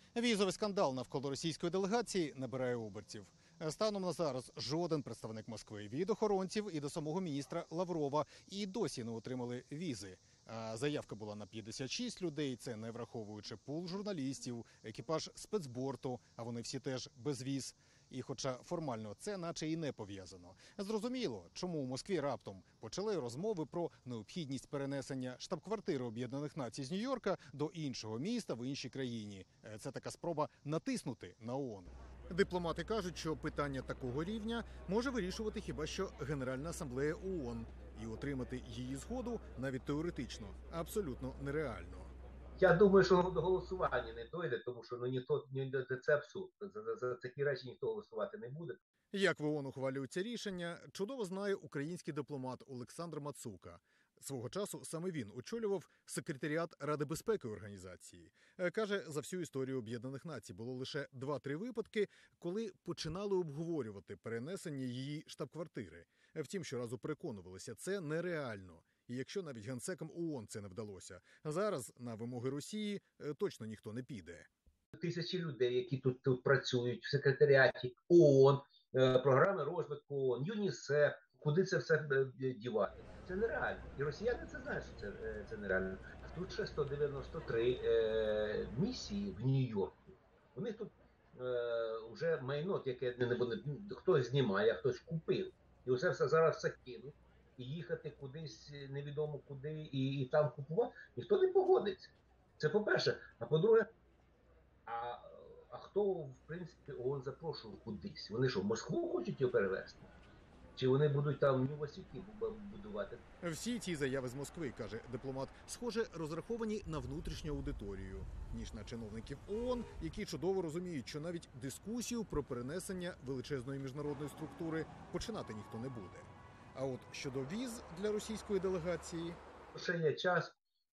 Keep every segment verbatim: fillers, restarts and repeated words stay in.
Візовий скандал навколо російської делегації набирає обертів. Станом на зараз жоден представник Москви від охоронців і до самого міністра Лаврова і досі не отримали візи. А заявка була на п'ятдесят шість людей, це не враховуючи пул журналістів, екіпаж спецборту, а вони всі теж без віз. І хоча формально це наче і не пов'язано. Зрозуміло, чому у Москві раптом почали розмови про необхідність перенесення штаб-квартири Об'єднаних Націй з Нью-Йорка до іншого міста в іншій країні. Це така спроба натиснути на ООН. Дипломати кажуть, що питання такого рівня може вирішувати хіба що Генеральна асамблея ООН. І отримати її згоду навіть теоретично абсолютно нереально. Я думаю, що до голосування не дойде, тому що ну ніхто ні це абсурд. За, за, за такі речі ніхто голосувати не буде. Як в ООН ухвалюється рішення, чудово знає український дипломат Олександр Мацука. Свого часу саме він очолював секретаріат Ради безпеки організації. Каже, за всю історію Об'єднаних Націй було лише два-три випадки, коли починали обговорювати перенесення її штаб-квартири. Втім, щоразу переконувалися, це нереально. І якщо навіть генсекам ООН це не вдалося, зараз на вимоги Росії точно ніхто не піде. Тисячі людей, які тут, тут працюють в секретаріаті ООН, програми розвитку ООН, ЮНІСЕФ, куди це все дівати? Це нереально. І росіяни це знають, що це, це нереально. Тут ще сто дев'яносто три е, місії в Нью-Йорку. У них тут е, вже майно, яке не буде, хтось знімає, а хтось купив. І усе все зараз все кинуть. І їхати кудись невідомо куди, і, і там купувати, ніхто не погодиться. Це по-перше. А по-друге, а, а хто, в принципі, ООН запрошував кудись? Вони що, в Москву хочуть його перевезти? Чи вони будуть там новосвіти будувати? Всі ці заяви з Москви, каже дипломат, схоже, розраховані на внутрішню аудиторію, ніж на чиновників ООН, які чудово розуміють, що навіть дискусію про перенесення величезної міжнародної структури починати ніхто не буде. А от щодо віз для російської делегації... Ще є час,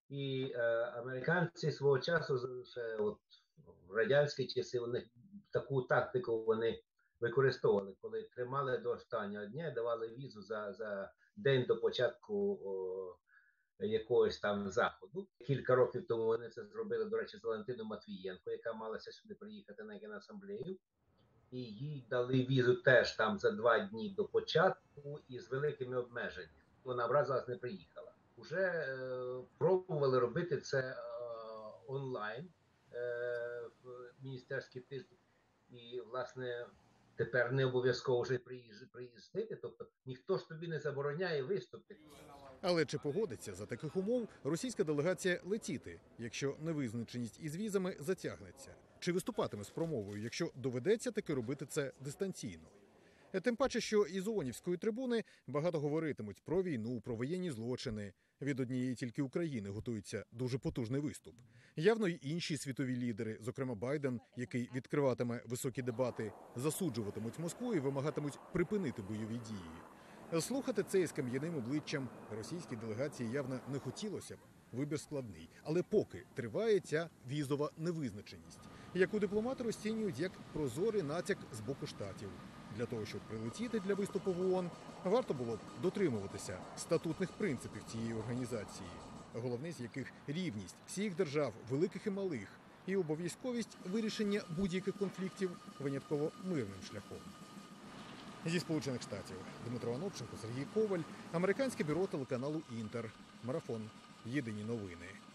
і е, американці свого часу, ще от в радянські часи, вони таку тактику вони використовували, коли тримали до останнього дня, давали візу за, за день до початку о, якогось там заходу. Кілька років тому вони це зробили, до речі, з Валентиною Матвієнко, яка малася сюди приїхати на Генасамблею. І їй дали візу теж там за два дні до початку і з великими обмеженнями. Вона вразилась, не приїхала. Уже е, пробували робити це е, онлайн е, в міністерський тиждень. І, власне, тепер не обов'язково вже приїздити, тобто ніхто ж тобі не забороняє виступити. Але чи погодиться за таких умов російська делегація летіти, якщо невизначеність із візами затягнеться? Чи виступатиме з промовою, якщо доведеться таки робити це дистанційно? Тим паче, що із ООНівської трибуни багато говоритимуть про війну, про воєнні злочини. Від однієї тільки України готується дуже потужний виступ. Явно й інші світові лідери, зокрема Байден, який відкриватиме високі дебати, засуджуватимуть Москву і вимагатимуть припинити бойові дії. Слухати це із кам'яним обличчям російській делегації явно не хотілося б. Вибір складний. Але поки триває ця візова невизначеність, яку дипломати розцінюють як прозорий натяк з боку Штатів. Для того, щоб прилетіти для виступу в ООН, варто було б дотримуватися статутних принципів цієї організації, головне з яких рівність всіх держав, великих і малих, і обов'язковість вирішення будь-яких конфліктів винятково мирним шляхом. Зі Сполучених Штатів Дмитро Анопченко, Сергій Коваль, американське бюро телеканалу «Інтер». Марафон. Єдині новини.